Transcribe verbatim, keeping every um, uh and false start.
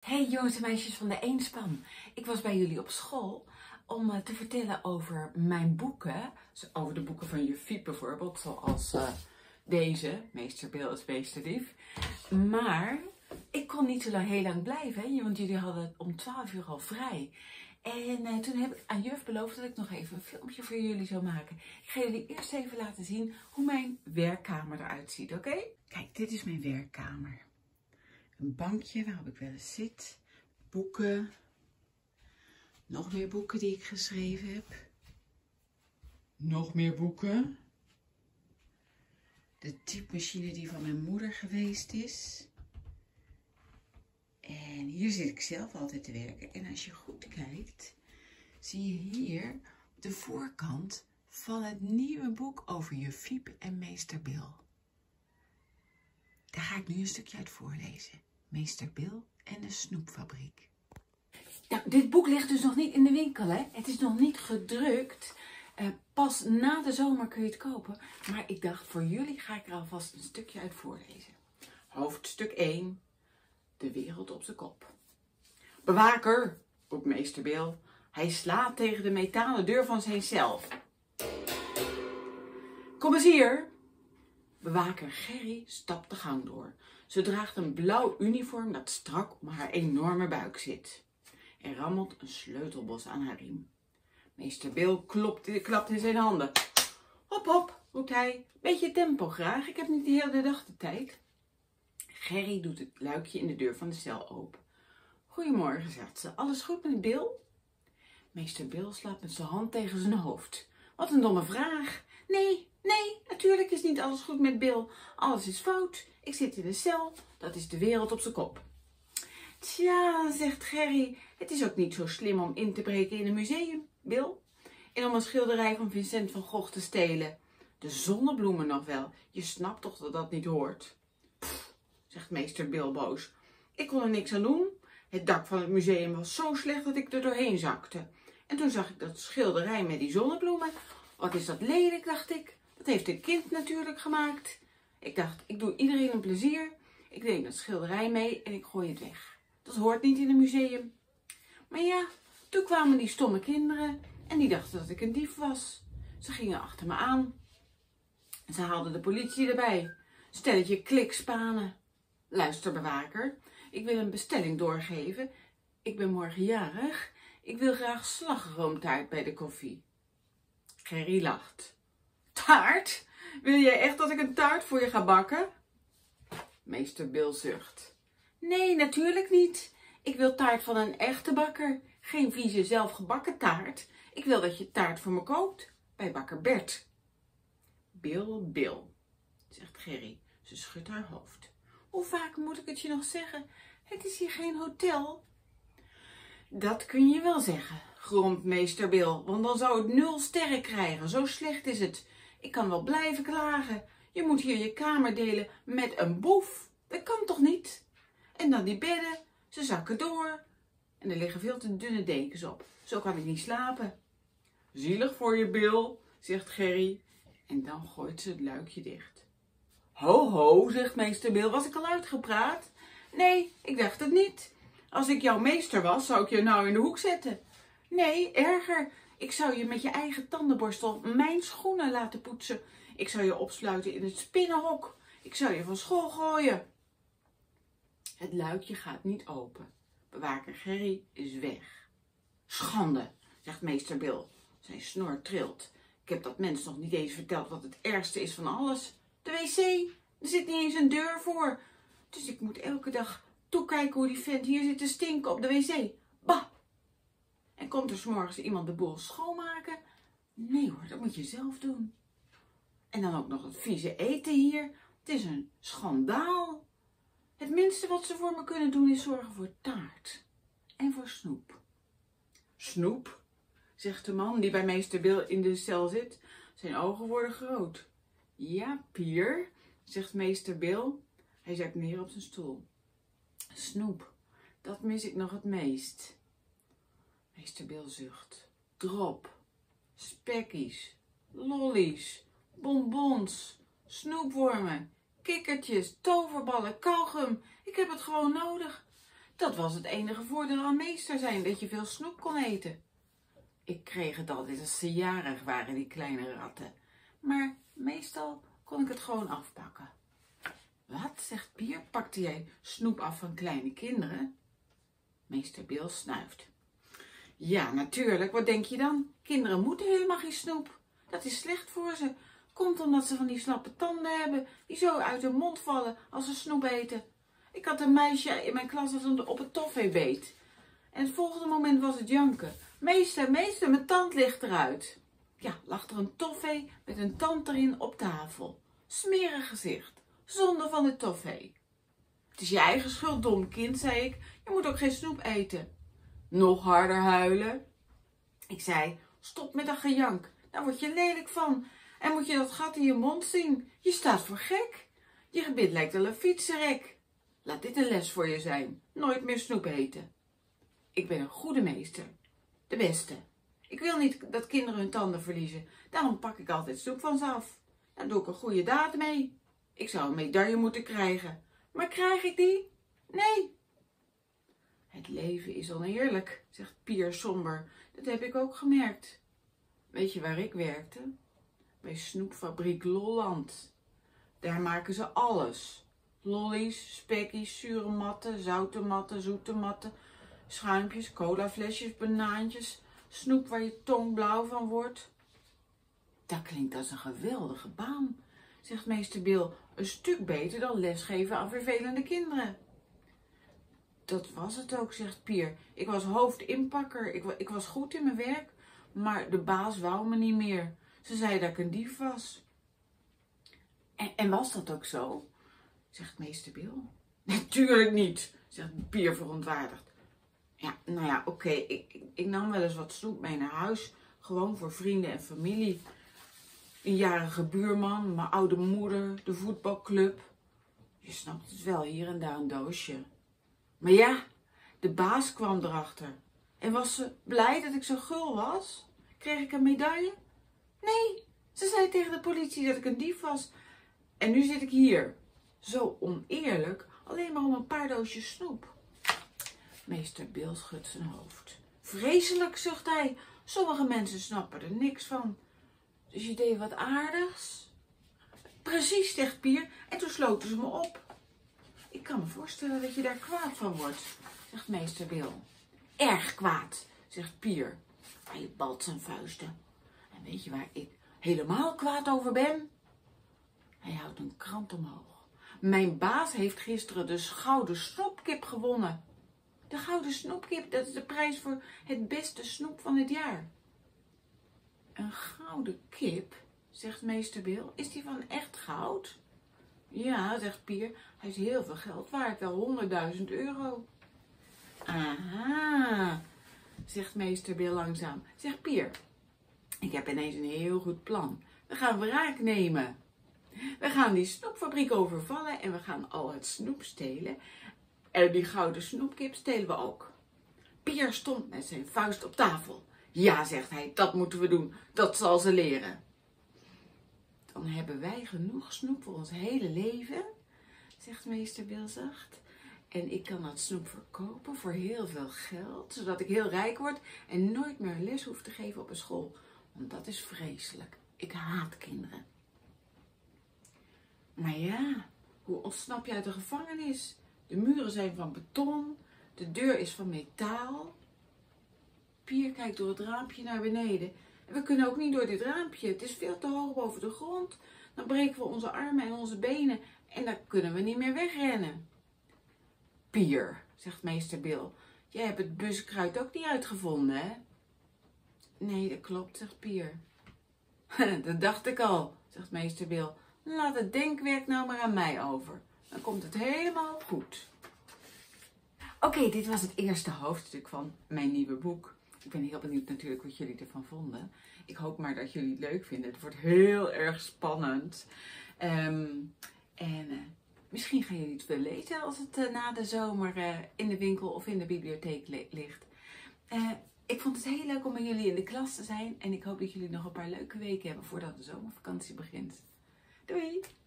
Hey jongens en meisjes van de Eenspan. Ik was bij jullie op school om uh, te vertellen over mijn boeken. Over de boeken van juf Fiep bijvoorbeeld, zoals uh, deze, Meester Bill is Meesterdief. Maar ik kon niet zo lang, heel lang blijven, hè, want jullie hadden om twaalf uur al vrij. En uh, toen heb ik aan juf beloofd dat ik nog even een filmpje voor jullie zou maken. Ik ga jullie eerst even laten zien hoe mijn werkkamer eruit ziet, oké? Okay? Kijk, dit is mijn werkkamer. Een bankje waarop ik wel eens zit. Boeken. Nog meer boeken die ik geschreven heb. Nog meer boeken. De typemachine die van mijn moeder geweest is. En hier zit ik zelf altijd te werken. En als je goed kijkt, zie je hier de voorkant van het nieuwe boek over juf Fiep en meester Bill. Daar ga ik nu een stukje uit voorlezen. Meester Bill en de snoepfabriek. Nou, dit boek ligt dus nog niet in de winkel, hè? Het is nog niet gedrukt. Uh, pas na de zomer kun je het kopen. Maar ik dacht, voor jullie ga ik er alvast een stukje uit voorlezen. Hoofdstuk één. De wereld op zijn kop. Bewaker, roept meester Bill. Hij slaat tegen de metalen deur van zijn cel. Kom eens hier. Bewaker Gerry stapt de gang door. Ze draagt een blauw uniform dat strak om haar enorme buik zit. Er rammelt een sleutelbos aan haar riem. Meester Bill klopt, klapt in zijn handen. Hop, hop, roept hij. Beetje tempo graag, ik heb niet de hele dag de tijd. Gerry doet het luikje in de deur van de cel open. Goedemorgen, zegt ze. Alles goed met Bill? Meester Bill slaat met zijn hand tegen zijn hoofd. Wat een domme vraag. Nee, nee, natuurlijk is niet alles goed met Bill. Alles is fout. Ik zit in de cel. Dat is de wereld op zijn kop. Tja, zegt Gerry, het is ook niet zo slim om in te breken in een museum, Bill. En om een schilderij van Vincent van Gogh te stelen. De zonnebloemen nog wel. Je snapt toch dat dat niet hoort? Pff, zegt meester Bill boos. Ik kon er niks aan doen. Het dak van het museum was zo slecht dat ik er doorheen zakte. En toen zag ik dat schilderij met die zonnebloemen. Wat is dat lelijk, dacht ik. Dat heeft een kind natuurlijk gemaakt. Ik dacht, ik doe iedereen een plezier. Ik neem dat schilderij mee en ik gooi het weg. Dat hoort niet in een museum. Maar ja, toen kwamen die stomme kinderen en die dachten dat ik een dief was. Ze gingen achter me aan. Ze haalden de politie erbij. Stelletje klikspanen. Luister, bewaker, ik wil een bestelling doorgeven. Ik ben morgen jarig. Ik wil graag slagroomtaart bij de koffie. Gerry lacht. Taart? Wil jij echt dat ik een taart voor je ga bakken? Meester Bill zucht. Nee, natuurlijk niet. Ik wil taart van een echte bakker. Geen vieze zelfgebakken taart. Ik wil dat je taart voor me koopt. Bij bakker Bert. Bill, Bill, zegt Gerry. Ze schudt haar hoofd. Hoe vaak moet ik het je nog zeggen? Het is hier geen hotel. Dat kun je wel zeggen, gromt meester Bill, want dan zou het nul sterren krijgen. Zo slecht is het. Ik kan wel blijven klagen. Je moet hier je kamer delen met een boef. Dat kan toch niet? En dan die bedden, ze zakken door. En er liggen veel te dunne dekens op. Zo kan ik niet slapen. Zielig voor je, Bill, zegt Gerry. En dan gooit ze het luikje dicht. Ho, ho, zegt meester Bill. Was ik al uitgepraat? Nee, ik dacht het niet. Als ik jouw meester was, zou ik je nou in de hoek zetten. Nee, erger. Ik zou je met je eigen tandenborstel mijn schoenen laten poetsen. Ik zou je opsluiten in het spinnenhok. Ik zou je van school gooien. Het luikje gaat niet open. Bewaker Gerry is weg. Schande, zegt meester Bill. Zijn snor trilt. Ik heb dat mens nog niet eens verteld wat het ergste is van alles. De wc. Er zit niet eens een deur voor. Dus ik moet elke dag toekijken hoe die vent hier zit te stinken op de wc. Bah! En komt er 's morgens iemand de boel schoonmaken? Nee hoor, dat moet je zelf doen. En dan ook nog het vieze eten hier. Het is een schandaal. Het minste wat ze voor me kunnen doen is zorgen voor taart. En voor snoep. Snoep, zegt de man die bij meester Bill in de cel zit. Zijn ogen worden groot. Ja, Pier, zegt meester Bill. Hij zakt neer op zijn stoel. Snoep, dat mis ik nog het meest. Meester Bill zucht. Drop, spekkies, lollies, bonbons, snoepwormen, kikkertjes, toverballen, kauwgum. Ik heb het gewoon nodig. Dat was het enige voordeel aan meester zijn, dat je veel snoep kon eten. Ik kreeg het altijd als ze jarig waren, die kleine ratten. Maar meestal kon ik het gewoon afpakken. Wat, zegt Pier, pakte jij snoep af van kleine kinderen? Meester Bil snuift. Ja, natuurlijk, wat denk je dan? Kinderen moeten helemaal geen snoep. Dat is slecht voor ze. Komt omdat ze van die slappe tanden hebben, die zo uit hun mond vallen als ze snoep eten. Ik had een meisje in mijn klas dat op een toffee beet. En het volgende moment was het janken. Meester, meester, mijn tand ligt eruit. Ja, lag er een toffee met een tand erin op tafel. Smerig gezicht, zonde van de toffee. Het is je eigen schuld, dom kind, zei ik. Je moet ook geen snoep eten. Nog harder huilen. Ik zei, stop met dat gejank. Daar word je lelijk van. En moet je dat gat in je mond zien. Je staat voor gek. Je gebit lijkt wel een fietsenrek. Laat dit een les voor je zijn. Nooit meer snoep eten. Ik ben een goede meester. De beste. Ik wil niet dat kinderen hun tanden verliezen. Daarom pak ik altijd snoep van ze af. Daar doe ik een goede daad mee. Ik zou een medaille moeten krijgen. Maar krijg ik die? Nee. Het leven is oneerlijk, zegt Pier somber. Dat heb ik ook gemerkt. Weet je waar ik werkte? Bij snoepfabriek Lolland. Daar maken ze alles. Lollies, spekkies, zure matten, zoute matten, zoete matten, schuimpjes, colaflesjes, banaantjes, snoep waar je tong blauw van wordt. Dat klinkt als een geweldige baan, zegt meester Bil, een stuk beter dan lesgeven aan vervelende kinderen. Dat was het ook, zegt Pier. Ik was hoofdinpakker, ik, ik was goed in mijn werk, maar de baas wou me niet meer. Ze zei dat ik een dief was. En, en was dat ook zo? Zegt meester Bil. Natuurlijk niet, zegt Pier verontwaardigd. Ja, nou ja, oké, okay. ik, ik, ik nam wel eens wat snoep mee naar huis. Gewoon voor vrienden en familie. Een jarige buurman, mijn oude moeder, de voetbalclub. Je snapt het wel, hier en daar een doosje. Maar ja, de baas kwam erachter. En was ze blij dat ik zo gul was? Kreeg ik een medaille? Nee, ze zei tegen de politie dat ik een dief was. En nu zit ik hier. Zo oneerlijk, alleen maar om een paar doosjes snoep. Meester Bil schudt zijn hoofd. Vreselijk, zucht hij. Sommige mensen snappen er niks van. Dus je deed wat aardigs? Precies, zegt Pier. En toen sloten ze me op. Ik kan me voorstellen dat je daar kwaad van wordt, zegt meester Bil. Erg kwaad, zegt Pier. Hij balt zijn vuisten. En weet je waar ik helemaal kwaad over ben? Hij houdt een krant omhoog. Mijn baas heeft gisteren de gouden snoepkip gewonnen. De gouden snoepkip, dat is de prijs voor het beste snoep van het jaar. Een gouden kip, zegt meester Bil. Is die van echt goud? Ja, zegt Pier. Hij is heel veel geld waard, wel honderdduizend euro. Aha, zegt meester Bil langzaam. Zegt Pier, ik heb ineens een heel goed plan. We gaan wraak nemen. We gaan die snoepfabriek overvallen en we gaan al het snoep stelen. En die gouden snoepkip stelen we ook. Pier stond met zijn vuist op tafel. Ja, zegt hij, dat moeten we doen. Dat zal ze leren. Dan hebben wij genoeg snoep voor ons hele leven, zegt meester Bil zacht. En ik kan dat snoep verkopen voor heel veel geld, zodat ik heel rijk word en nooit meer een les hoef te geven op een school. Want dat is vreselijk. Ik haat kinderen. Maar ja, hoe ontsnap je uit de gevangenis? De muren zijn van beton, de deur is van metaal. Pier kijkt door het raampje naar beneden. En we kunnen ook niet door dit raampje. Het is veel te hoog boven de grond. Dan breken we onze armen en onze benen en dan kunnen we niet meer wegrennen. Pier, zegt meester Bil, jij hebt het buskruid ook niet uitgevonden, hè? Nee, dat klopt, zegt Pier. Dat dacht ik al, zegt meester Bil. Laat het denkwerk nou maar aan mij over. Dan komt het helemaal goed. Oké, okay, dit was het eerste hoofdstuk van mijn nieuwe boek. Ik ben heel benieuwd natuurlijk wat jullie ervan vonden. Ik hoop maar dat jullie het leuk vinden. Het wordt heel erg spannend. Um, en uh, misschien gaan jullie het wel lezen als het uh, na de zomer uh, in de winkel of in de bibliotheek ligt. Uh, ik vond het heel leuk om met jullie in de klas te zijn. En ik hoop dat jullie nog een paar leuke weken hebben voordat de zomervakantie begint. Doei!